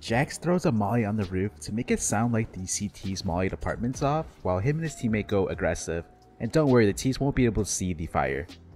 JACKZ throws a molly on the roof to make it sound like the CT's mollied apartment's off, while him and his teammate go aggressive. And don't worry, the T's won't be able to see the fire.